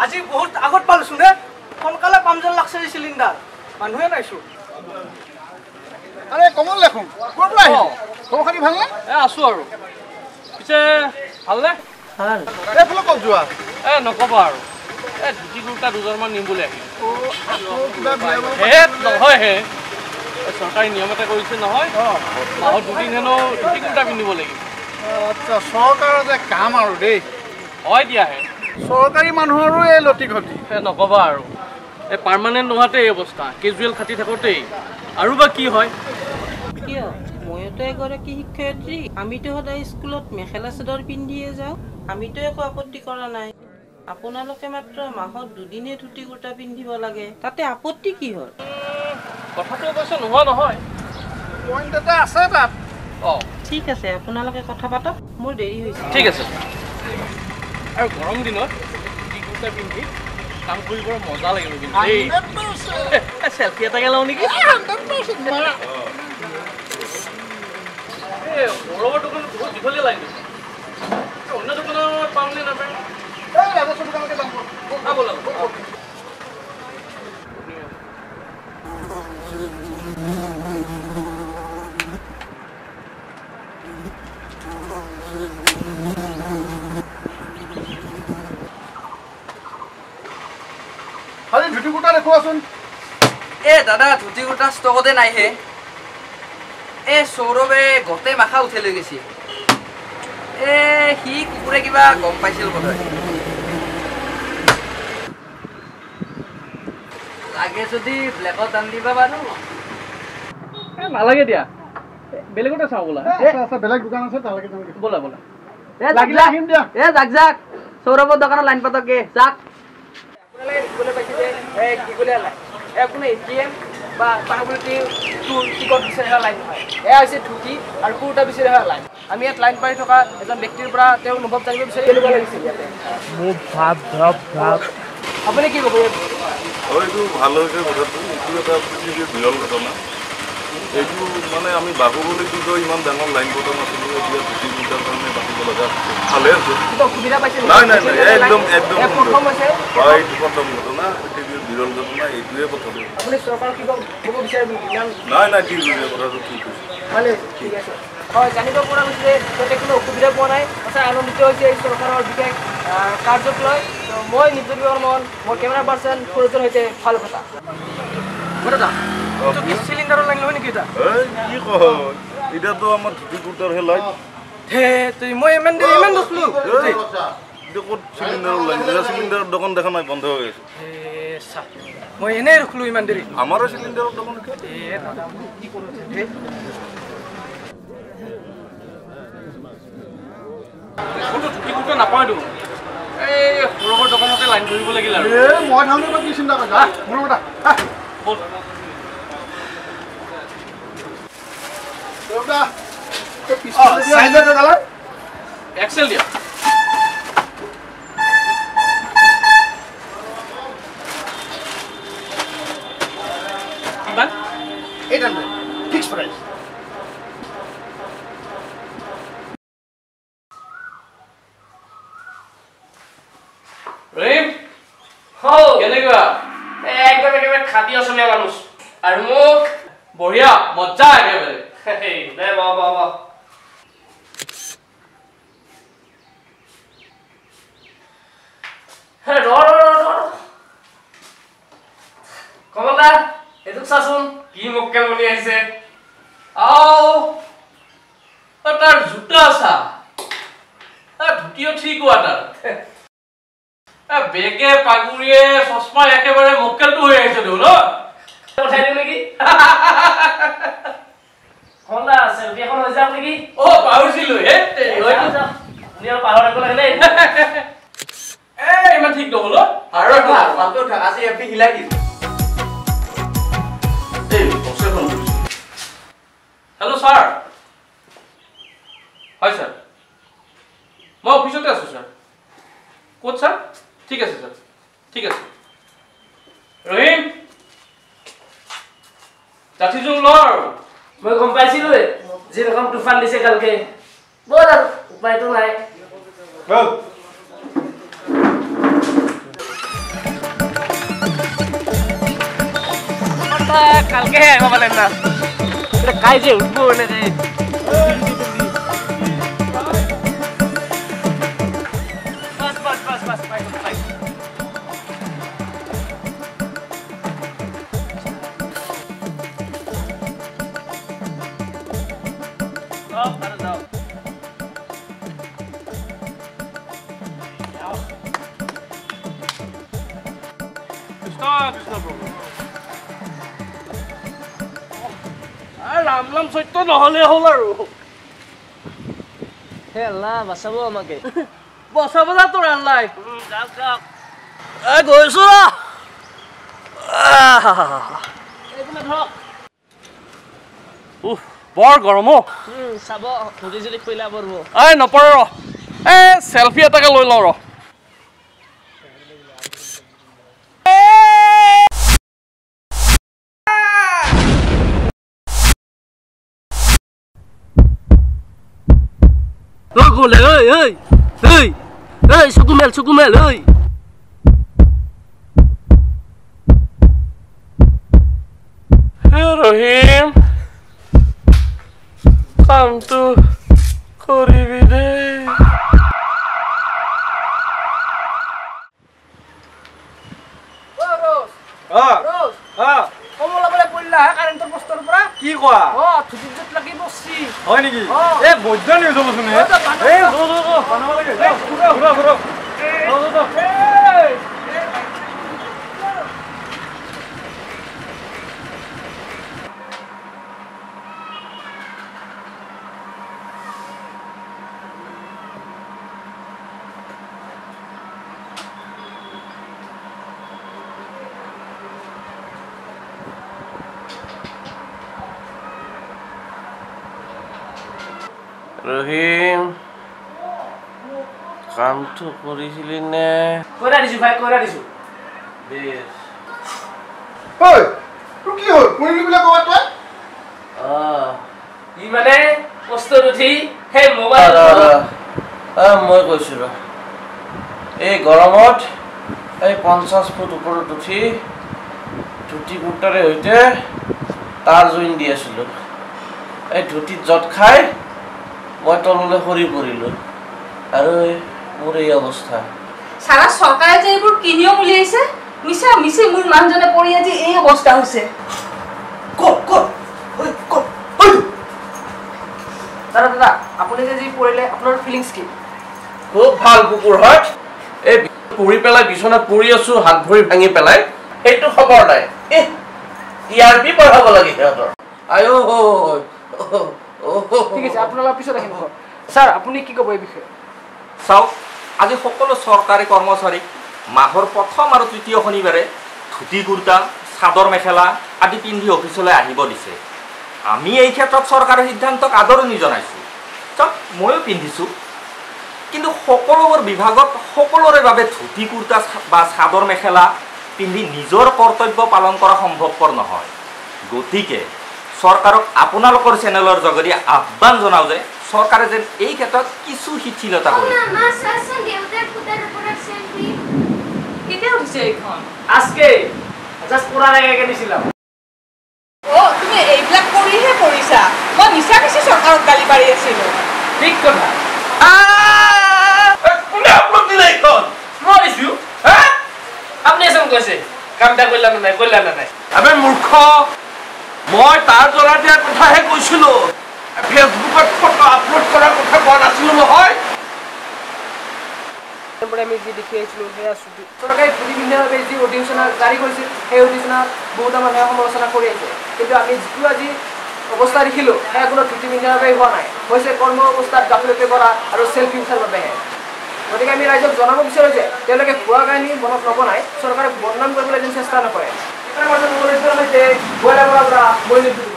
আজি বহুত আগত পালোচোন নে সোনকালে পাম যেন লাগছে চিলিণ্ডাৰ মানুহে নাইছো আরে কমল দেখোন ক'ৰ পৰা আহিছে খবৰ খাতি ভালনে আছো আৰু পিছে ভালনে ভাল এইফালে ক'ত যোৱা নকবা আৰু ধুতি কুৰ্তা দুজনমান নিম বুলি আহিলোঁ নহয় হে চৰকাৰী নিয়ম এটা কৰিছে নহয় মাহত দুদিন হেনো ধুতি কুৰ্তা পিন্ধিব লাগিব আচ্ছা চৰকাৰৰ যে কাম আৰু দেই হয় দিয়াহে চৰকাৰী মানুহৰো এই লতি ঘটি নকবা আৰু এই পাৰ্মানেণ্ট নোহোৱাতে এই অৱস্থা কেজুৱেল খাটি থাকোঁতেই আৰু বা কি হয় কিয় মইতো এগৰাকী শিক্ষয়িত্ৰী আমিতো সদায় স্কুলত মেখেলা চাদৰ পিন্ধিয়ে যাওঁ আমিতো একো আপত্তি কৰা নাই আপোনালোকে মাত্ৰ মাহত দুদিনে ধুতি কুৰ্তা পিন্ধিব লাগে তাতে আপত্তি কি হ'ল কথাটো অৱশ্যে নোহোৱা নহয় পইণ্ট এটা আছে তাত ঠিক আছে আপোনালোকে কথা পাতক মোৰ দেৰি হৈছে ঠিক আছে আৰু গৰম দিনত ধুতি কুৰ্তা পিন্ধি কাম কৰিব মজা লাগিব কিন্তু চেলফি এটাকে লওঁ নেকি সৌৰভৰ দোকানত বহুত দীঘলীয়া লাইন অন্য দোকানত পামনে নাপায় ব'লা খালি ধুতি কুৰ্তা দেখুৱাচোন দাদা ধুতি কুৰ্তা ষ্টকতে নাই হে সৌৰভে গোটেই মাখা উঠাই লৈ গৈছে সি কুকুৰে কিবা গম পাইছিল বোধ হয় লাগে যদি ব্লেকত দাম দিবা বাৰু নালাগে দিয়া বেলেগতে চাওঁ বোলা বেলেগ দোকান আছে তালৈকে বোলা বোলা লাগিলে আহিম দিয়া যাক সৌৰভৰ দোকানত লাইন পাতকে যাক আপোনালোকে দেখিবলৈ পাইছে যে দীঘলীয়া লাইন কোনো ATM বা পাহাবুলটি টিকট বিচাৰি অহা লাইন নহয় এয়া হৈছে ধুতি আৰু কুৰ্তা বিচাৰি অহা লাইন আমি ইয়াত লাইন পাতি থকা এজন ব্যক্তিৰ পৰা তেওঁৰ অনুভৱ জানিব বিচাৰি কেনেকুৱা লাগিছিল ইয়াতে আপুনি কি ক'ব এইটো ভাল হৈছে কথাটো এইটো এটা পৃথিৱীৰ বিৰল ঘটনা এইটো মানে আমি বাবু বুলি কিন্তু ইমান ডাঙৰ লাইন পতা নাছিলোঁ এতিয়া ধুতি কুৰ্তাৰ কাৰণে পাতিব লগা ভালে আছে সুবিধা পাইছে নাই নাই নাই একদম একদম প্ৰথম হৈছে এইটো প্ৰথম ঘটনা পৃথিৱীৰ বিৰল ঘটনা এইটোৱে কথাটো আপুনি চৰকাৰক কিবা ক'ব বিচাৰে নাই নাই ঠিক হৈছে কথাটো ঠিক হৈছে ভালে ঠিক আছে হয় জানিব পৰা গৈছে যে যাতে কোনো অসুবিধা পোৱা নাই সঁচাই আনন্দিত হৈছে এই চৰকাৰৰ বিশেষ কাৰ্যক লৈ মই নিৰ্জন বৰ্মন মোৰ কেমেৰা পাৰ্চন সুৰজৰ সৈতে ভাল কথা চিলিণ্ডাৰৰ লাইন লয় নেকি এটা কি কয় এতিয়াতো আমাৰ ধুতি কুৰ্তাৰহে লাইন মই ইমান দোষলো এতিয়া ক'ত চিলিণ্ডাৰৰ লাইন চিলিণ্ডাৰৰ দোকান দেখা নাই বন্ধ হৈ আছে মই এনেই ৰখলো ইমান দেৰি আমাৰো চিলিণ্ডাৰৰ দোকান ধুতি কুৰ্তা নাপাওঁতো এই সৌৰভৰ দোকানতে লাইন ধৰিব লাগিল আৰু মই থাকোঁতে কি চিন্তা কৰিছা মোৰ কথা এক্সেল দিয়া কিমান 800 ফিক্স প্ৰাইচ ৰহিম কেনেকুৱা একদম একেবাৰে খাটি অসমীয়া মানুহ আৰু মোক বঢ়িয়া মজা একেবাৰে দে বাবা কমলদা এইটোক চাচোন কি মক্কেল বনি আহিছে তাৰ জোতা চা ধুতিও ঠিক হোৱা তাৰ বেগে পাগুৰিয়ে চশমা একেবাৰে মক্কেলটো হৈ আহিছে দেউ ন উঠাই দিওঁ নেকি কমলা চেলফি এখন হৈ যাওক নেকি পাহৰিছিলো পাহৰিব লাগে দেই ইমান ঠিক নহ'ল আজি এপি হিলাই দিম হেল্ল' ছাৰ হয় ছাৰ মই অফিচতে আছোঁ ছাৰ ক'ত ছাৰ ঠিক আছে ছাৰ ঠিক আছে ৰহিম জাঠিযোৰ ল আৰু মই গম পাইছিলো যেরকম তুফান দিছে কালকে বল আর উপায় তো নাই কালকেহে আহিব পালে না কাই যে উঠব এনেকে রাম নাম সত্য নহলে হল আৰু হে আল্লাহ বাঁচাব আমাকে বচাব যা তোৰ আল্লাহ যাওক যাওক গৈছো বৰ গৰম চাব ধূলি চুলি কৰিলা পৰব নপৰে ৰ চেলফি এটাকে লৈ লওঁ ৰ Gole, hey, sukumel, hey. Hey, Rahim, come to Koribide. Rose. কমলা বলে পড়লা কারেন্টৰ পোষ্টৰ পৰা কি কোৱা থুটিত লাগি বসছি হয় নেকি এ বৈদ্য নিউজ হ'ব শুনে এই বানাব লাগে ঘুৰা Rahim, কামটো কৰিছিলি নে কইৰা দিছো ভাই কইৰা দিছো বেশ ঐ তো কি হল কৰিলি বিলা কোৱা তই ই মানে পোষ্টৰ উঠি হে মোবাইল মই কৈছো ৰ এই গৰমত এই 50 ফুট ওপৰত উঠি ধুতি কুৰ্তাৰে হৈতে তাৰ জইন দি আছিল এই ধুতিত জট খাই মই তললে হৰি পৰিলো আৰু মোৰ এই অৱস্থা সারা সরকারে যে এইবোৰ কি নিয়ম উলিয়াইছে মিছে মোৰ মানুহজনে পৰি আজি এই অৱস্থা হৈছে দাদা আপুনি যে যি পৰিলে আপোনাৰ ফিলিংছ কি খুব ভাল কুকুৰ হয় এই পৰি পেলাই বিছনাত পৰি আছো হাত ভৰি ভাঙি পেলাই সেইটো খবৰ নাই টিআৰপি বঢ়াব লাগে সিহঁতৰ আয়ো ঠিক আছে আপোনালোক পিছত আহিব স্যাৰ আপুনি কি ক'ব এই বিষয়ে চাওক আজি সকলো চৰকাৰী কৰ্মচাৰীক মাহৰ প্ৰথম আৰু তৃতীয় শনিবাৰে ধুতি কুৰ্তা চাদৰ মেখেলা আদি পিন্ধি অফিচলৈ আহিব দিছে আমি এই ক্ষেত্ৰত চৰকাৰৰ সিদ্ধান্তক আদৰণি জনাইছোঁ চাওক ময়ো পিন্ধিছোঁ কিন্তু সকলোবোৰ বিভাগত সকলোৰে বাবে ধুতি কুৰ্তা বা চাদৰ মেখেলা পিন্ধি নিজৰ কৰ্তব্য পালন কৰা সম্ভৱপৰ নহয় গতিকে চৰকাৰক আপোনালোকৰ চেনেলৰ যোগেদি আহ্বান জনাওঁ যে চৰকাৰে যেন এই ক্ষেত্ৰত কিছু শিথিলতা কৰে কেতিয়া উঠিছে এইখন আজকে জাস্ট পুরা রেগে গেছিলাম ও তুমি এইবিলাক কৰিহে কৰিছা মই মিছা চৰকাৰক গালি পাৰি আছিলো ঠিক কথা কোনে আপলোড দিলে এইখন মই দিছো হ্যাঁ আপনি এসব কইছে কামটা কইলা না নাই আবে মূৰ্খ মই তাৰ জৰা দিয়া কথাহে কৈছিলো ফেসবুকত ফটো আপলোড কৰাৰ কথা কোৱা নাছিলো নহয় আমি যি দেখি আছিলো সেয়া চৰকাৰে বিভিন্ন যি অধিসূচনা জাৰি কৰিছে সেই অধিসূচনা বহুত মানুহে সমালোচনা কৰি আছে কিন্তু আমি যিটো আজি অৱস্থা দেখিলো সেয়া কোনো ধুতি পিন্ধাৰ বাবে হোৱা নাই হৈছে কৰ্ম অৱস্থাত গাফিলতি কৰা আৰু চেল্ফি উঠাৰ বাবেহে গতিকে আমি ৰাইজক জনাব বিচাৰোঁ যে তেওঁলোকে ভুৱা কাহিনী মনত নবনাই চৰকাৰে বদনাম কৰিবলৈ যেন চেষ্টা নকৰে